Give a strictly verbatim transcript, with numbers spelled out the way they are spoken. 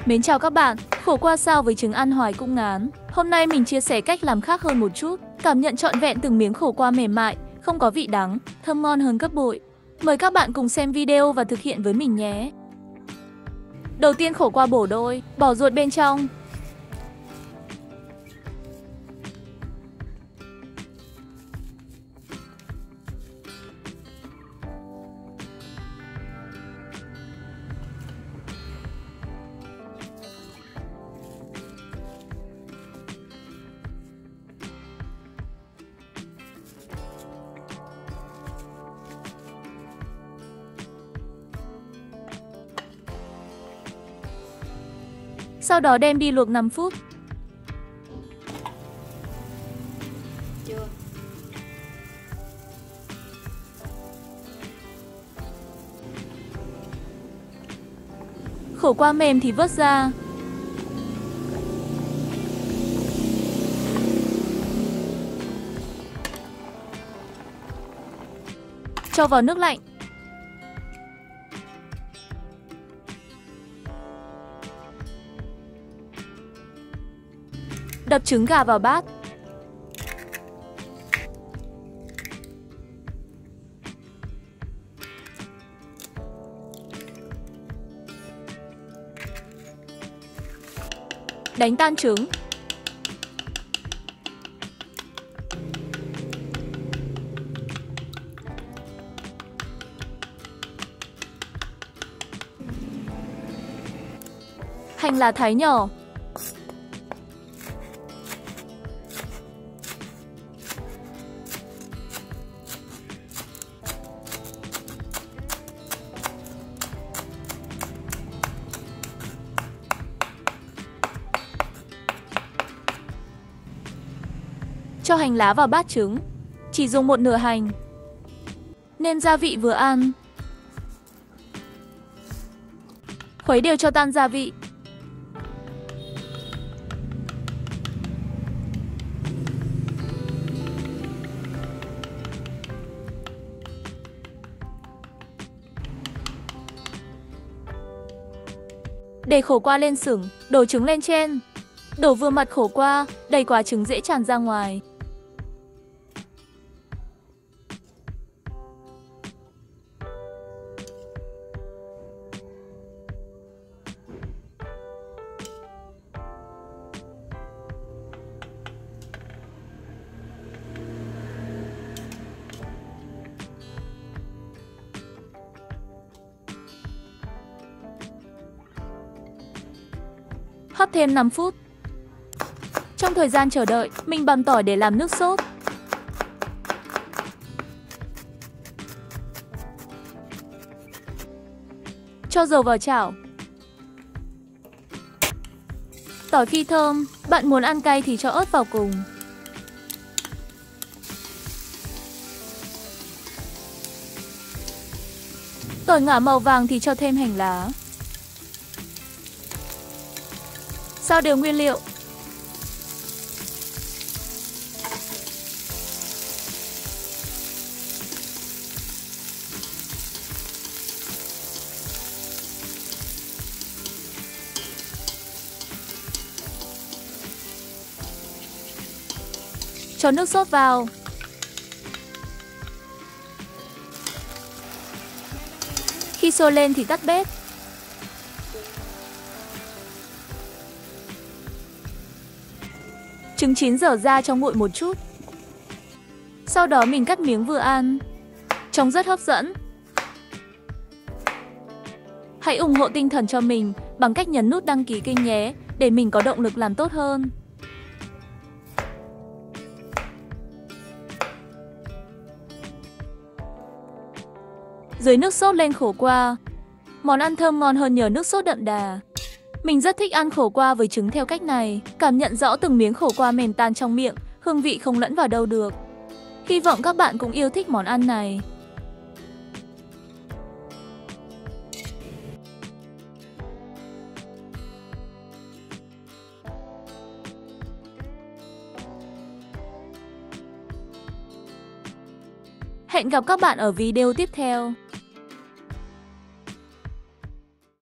Mến chào các bạn, khổ qua sao với trứng ăn hoài cũng ngán. Hôm nay mình chia sẻ cách làm khác hơn một chút, cảm nhận trọn vẹn từng miếng khổ qua mềm mại, không có vị đắng, thơm ngon hơn gấp bội. Mời các bạn cùng xem video và thực hiện với mình nhé. Đầu tiên khổ qua bổ đôi, bỏ ruột bên trong. Sau đó đem đi luộc năm phút. Chưa. Khổ qua mềm thì vớt ra. Cho vào nước lạnh. Đập trứng gà vào bát. Đánh tan trứng. Hành lá thái nhỏ. Cho hành lá vào bát trứng. Chỉ dùng một nửa hành. Nêm gia vị vừa ăn. Khuấy đều cho tan gia vị. Để khổ qua lên sửng, đổ trứng lên trên. Đổ vừa mặt khổ qua, đầy quá trứng dễ tràn ra ngoài. Hấp thêm năm phút. Trong thời gian chờ đợi, mình bằm tỏi để làm nước sốt. Cho dầu vào chảo. Tỏi khi thơm, bạn muốn ăn cay thì cho ớt vào cùng. Tỏi ngả màu vàng thì cho thêm hành lá. Xào đều nguyên liệu. Cho nước sốt vào. Khi sôi lên thì tắt bếp. Trứng chín dở ra cho nguội một chút. Sau đó mình cắt miếng vừa ăn. Trông rất hấp dẫn. Hãy ủng hộ tinh thần cho mình bằng cách nhấn nút đăng ký kênh nhé, để mình có động lực làm tốt hơn. Dưới nước sốt lên khổ qua. Món ăn thơm ngon hơn nhờ nước sốt đậm đà. Mình rất thích ăn khổ qua với trứng theo cách này, cảm nhận rõ từng miếng khổ qua mềm tan trong miệng, hương vị không lẫn vào đâu được. Hy vọng các bạn cũng yêu thích món ăn này. Hẹn gặp các bạn ở video tiếp theo.